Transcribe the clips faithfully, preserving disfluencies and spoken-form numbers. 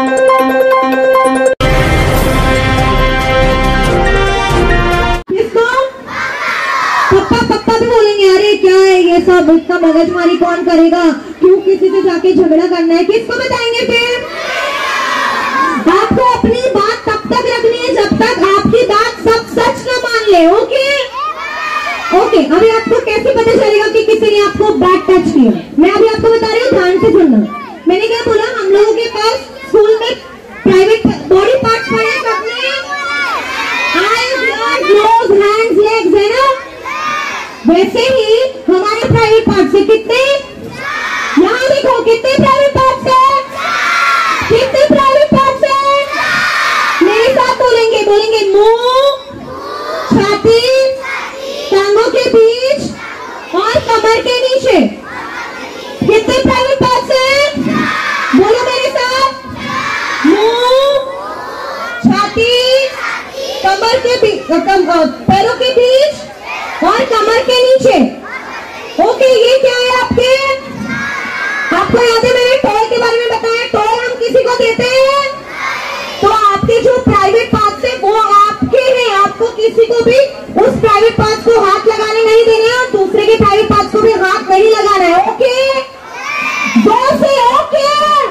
सब इसका मगजमारी कौन करेगा, क्यों किसी से जाके झगड़ा करना है, किसको बताएंगे फिर? आपको अपनी बात तब तक रखनी है जब तक आपकी बात सब सच न मान ले। ओके ओके अभी आपको कैसे पता चलेगा कि किसी ने आपको बैड टच किया? मैं अभी आपको बता रही हूँ, ध्यान से सुनना। मैंने क्या बोला, हम लोगों के पास स्कूल में प्राइवेट बॉडी पार्ट्स पड़े हैं, सबने आईज, नोज, हैंड्स, लेग्स है ना, वैसे ही हमारे प्राइवेट पार्ट्स से कितने, यहाँ देखो कितने प्राइवेट पार्ट्स है, कितने प्राइवेट पार्ट्स है, मेरे साथ बोलेंगे बोलेंगे मुंह, छाती, टांगों के बीच और कमर के नीचे कितने प्राइवेट पार्ट्स है? बोलो मेरे साथ, मुंह, छाती, कमर के बीच, पैरों के बीच और कमर के नीचे। ओके ये क्या है आपके? आपको याद है मैंने टॉय के बारे में बताया, टॉय हम किसी को देते हैं तो आपके जो प्राइवेट पार्ट्स है वो आपके हैं, आपको किसी को भी उस प्राइवेट पार्ट्स को हाथ लगाने नहीं देने और दूसरे के प्राइवेट पार्ट्स को भी हाथ नहीं लगाना है। ओके जोर से ओके।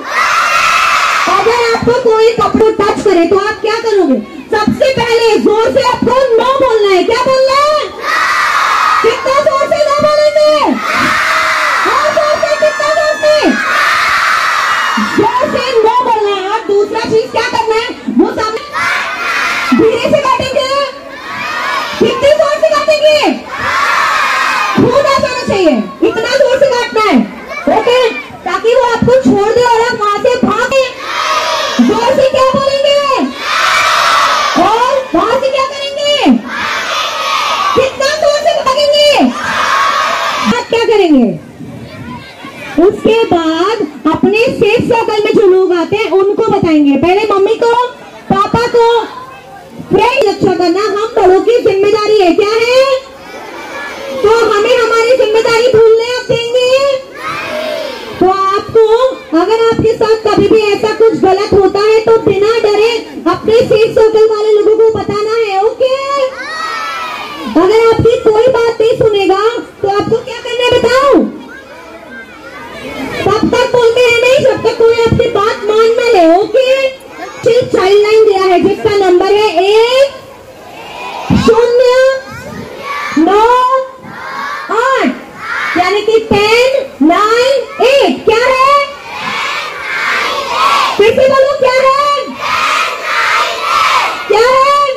अगर आपको कोई कपड़े टच करे तो आप क्या करोगे? सबसे पहले जोर से आपको नो बोलना है। क्या बोलना है? कितना जोर से नो बोलेंगे? और जोर से, कितना जोर से? जोर से नो बोलना है। और दूसरा चीज क्या करना है, वो सामने धीरे से काटेंगे। कितनी जोर से काटेंगे? खून आ जाना चाहिए, इतना जोर से काटना है। ओके ताकि वो आपको छोड़ दे और आप वहां से भागे। जोर से क्या बोलेंगे और वहां से क्या करेंगे? कितना जोर से भागेंगे? आप क्या करेंगे? उसके बाद अपने सेफ सर्कल में जो लोग आते हैं उनको बताएंगे। पहले मम्मी को, पापा को, फ्रेंड रक्षा करना हम बड़ों की जिम्मेदारी है। क्या है? तो हमें हमारी जिम्मेदारी भूलने आप देंगे? तो आपको अगर आपके साथ कभी भी ऐसा कुछ गलत होता है तो बिना डरे अपने सेफ सर्कल वाले लोगों को बताना है। ओके अगर आपकी कोई बात नहीं सुनेगा तो आपको क्या करना है बताओ? तब तक बोलते हैं नहीं जब तक कोई आपकी बात मान न ले। ओके चाइल्ड लाइन दिया है जिसका नंबर है एक शून्य नौ आठ यानी कि टेन नाइन एट। क्या है? फिर से बोलो क्या है? क्या है?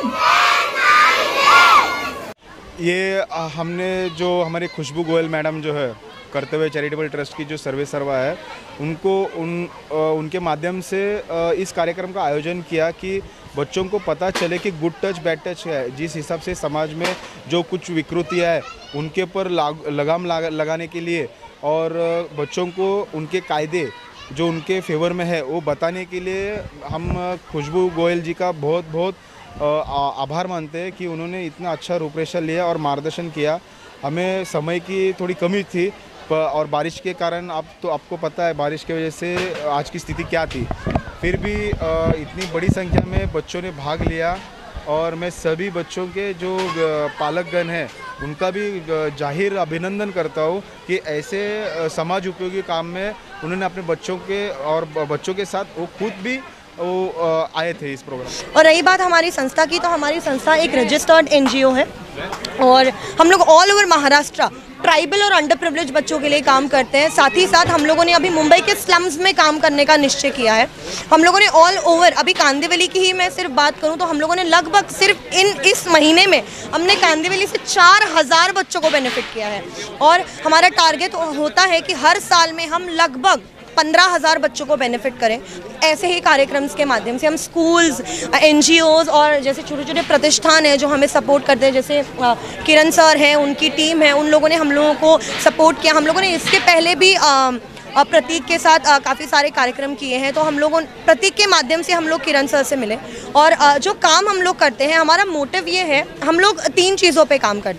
ये हमने जो हमारी खुशबू गोयल मैडम जो है करते हुए चैरिटेबल ट्रस्ट की जो सर्वे सर्वा है उनको उन उनके माध्यम से इस कार्यक्रम का आयोजन किया कि बच्चों को पता चले कि गुड टच बैड टच है। जिस हिसाब से समाज में जो कुछ विकृतियाँ है उनके ऊपर लगाम लगाने के लिए और बच्चों को उनके कायदे जो उनके फेवर में है वो बताने के लिए हम खुशबू गोयल जी का बहुत बहुत आभार मानते हैं कि उन्होंने इतना अच्छा रूपरेखा लिया और मार्गदर्शन किया। हमें समय की थोड़ी कमी थी और बारिश के कारण आप तो आपको पता है बारिश की वजह से आज की स्थिति क्या थी, फिर भी इतनी बड़ी संख्या में बच्चों ने भाग लिया और मैं सभी बच्चों के जो पालकगण हैं उनका भी जाहिर अभिनंदन करता हूँ कि ऐसे समाज उपयोगी काम में उन्होंने अपने बच्चों के और बच्चों के साथ वो खुद भी वो आए थे इस प्रोग्राम। और रही बात हमारी संस्था की, तो हमारी संस्था एक रजिस्टर्ड एनजीओ है और हम लोग ऑल ओवर महाराष्ट्र ट्राइबल और अंडर प्रिविलेज बच्चों के लिए काम करते हैं। साथ ही साथ हम लोगों ने अभी मुंबई के स्लम्स में काम करने का निश्चय किया है। हम लोगों ने ऑल ओवर, अभी कांदिवली की ही मैं सिर्फ बात करूं तो हम लोगों ने लगभग सिर्फ इन इस महीने में हमने कांदिवली से चार हज़ार बच्चों को बेनिफिट किया है और हमारा टारगेट होता है कि हर साल में हम लगभग पंद्रह हज़ार बच्चों को बेनिफिट करें। ऐसे ही कार्यक्रम्स के माध्यम से हम स्कूल्स, एनजीओज और जैसे छोटे छोटे प्रतिष्ठान हैं जो हमें सपोर्ट करते हैं, जैसे किरण सर हैं, उनकी टीम है, उन लोगों ने हम लोगों को सपोर्ट किया। हम लोगों ने इसके पहले भी आ, प्रतीक के साथ काफ़ी सारे कार्यक्रम किए हैं। तो हम लोगों प्रतीक के माध्यम से हम लोग किरण सर से मिले और आ, जो काम हम लोग करते हैं, हमारा मोटिव ये है, हम लोग तीन चीज़ों पे काम करते हैं।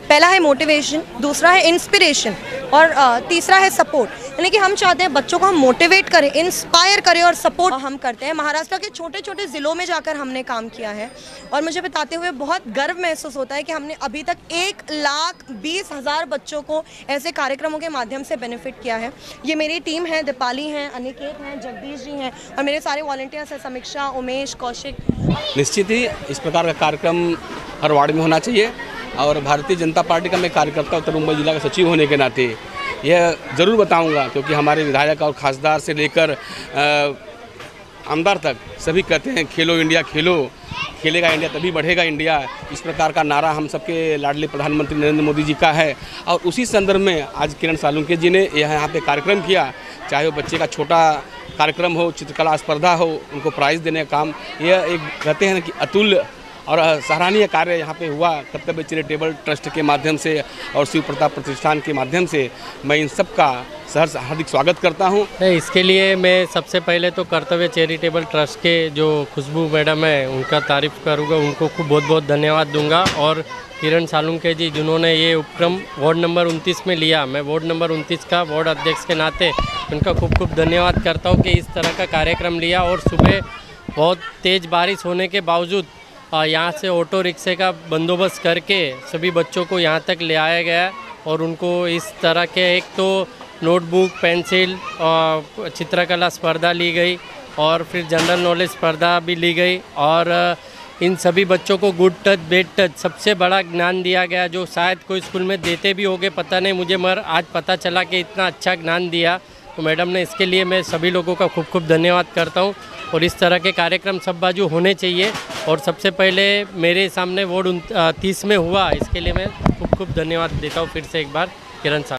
पहला है मोटिवेशन, दूसरा है इंस्पिरेशन और अ, तीसरा है सपोर्ट। यानी कि हम चाहते हैं बच्चों को हम मोटिवेट करें, इंस्पायर करें और सपोर्ट हम करते हैं। महाराष्ट्र के छोटे छोटे ज़िलों में जाकर हमने काम किया है और मुझे बताते हुए बहुत गर्व महसूस होता है कि हमने अभी तक एक लाख बीस हज़ार बच्चों को ऐसे कार्यक्रमों के माध्यम से बेनिफिट किया है। ये मेरी टीम है, दीपाली हैं, अनिकेत हैं, जगदीश जी हैं और मेरे सारे वॉलंटियर्स हैं, समीक्षा, उमेश, कौशिक। निश्चित ही इस प्रकार का कार्यक्रम हर वार्ड में होना चाहिए और भारतीय जनता पार्टी का मैं कार्यकर्ता उत्तर मुंबई जिला का सचिव होने के नाते यह ज़रूर बताऊंगा, क्योंकि हमारे विधायक और खासदार से लेकर आमदार तक सभी कहते हैं खेलो इंडिया, खेलो खेलेगा इंडिया तभी बढ़ेगा इंडिया। इस प्रकार का नारा हम सबके लाडले प्रधानमंत्री नरेंद्र मोदी जी का है और उसी संदर्भ में आज किरण सालुंके जी ने यहाँ पे कार्यक्रम किया। चाहे वो बच्चे का छोटा कार्यक्रम हो, चित्रकला स्पर्धा हो, उनको प्राइज़ देने का काम, यह एक कहते हैं कि अतुल्य और सराहनीय कार्य यहाँ पे हुआ कर्तव्य चैरिटेबल ट्रस्ट के माध्यम से और शिव प्रताप प्रतिष्ठान के माध्यम से। मैं इन सब का सहर्ष हार्दिक स्वागत करता हूँ। इसके लिए मैं सबसे पहले तो कर्तव्य चैरिटेबल ट्रस्ट के जो खुशबू मैडम है उनका तारीफ़ करूँगा, उनको खूब बहुत बहुत धन्यवाद दूंगा। और किरण सालुंके जी जिन्होंने ये उपक्रम वार्ड नंबर उनतीस में लिया, मैं वार्ड नंबर उनतीस का वार्ड अध्यक्ष के नाते उनका खूब खूब धन्यवाद करता हूँ कि इस तरह का कार्यक्रम लिया। और सुबह बहुत तेज़ बारिश होने के बावजूद यहाँ से ऑटो रिक्शे का बंदोबस्त करके सभी बच्चों को यहाँ तक ले आया गया और उनको इस तरह के एक तो नोटबुक, पेंसिल, चित्रकला स्पर्धा ली गई और फिर जनरल नॉलेज स्पर्धा भी ली गई और इन सभी बच्चों को गुड टच, बेड टच, सबसे बड़ा ज्ञान दिया गया जो शायद कोई स्कूल में देते भी होंगे, पता नहीं मुझे, मगर आज पता चला कि इतना अच्छा ज्ञान दिया। तो मैडम ने इसके लिए मैं सभी लोगों का खूब खूब धन्यवाद करता हूँ और इस तरह के कार्यक्रम सब बाजू होने चाहिए। और सबसे पहले मेरे सामने वार्ड तीस में हुआ, इसके लिए मैं खूब खूब धन्यवाद देता हूँ फिर से एक बार किरण साहब।